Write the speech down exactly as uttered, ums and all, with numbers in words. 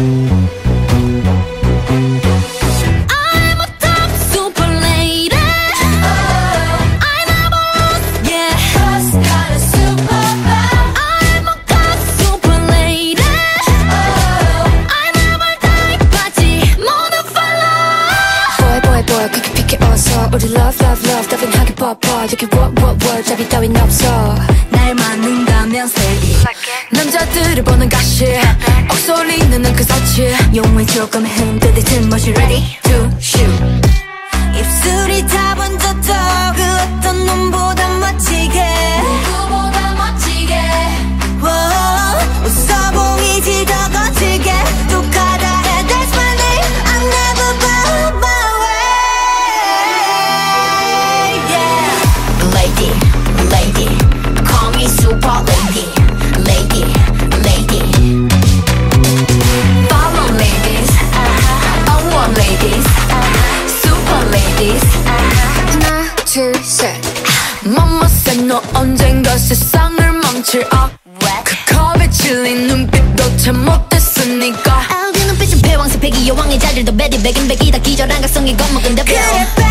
우리 love love love 따분하게 뻗어 여기 what what what 잡이 따윈 없어 날 맞는다면 say it 남자들을 보는 가시 억소리는 그 서치 용을 조금 흔들릴 틈없이 ready to shoot 입술이 다 번졌어 그 어떤 놈보다 멋지게 누구보다 멋지게 wow, 웃어 보이지 더 거칠게 또 가다해 that's my name I'm never bow my Lady, lady, call me super lady, lady, lady. Follow ladies, uh-huh. I want ladies, uh-huh. Super ladies. Uh-huh. 하나, 둘, 셋. Mama said 너 언젠가 세상을 망칠 아. 그 컵에 질린 눈빛도 참 못했으니까. 알기 눈빛은 패왕새 패기 여왕의 자리도 베리 백인 백이다 기절한 각성이 겁먹은데 그래.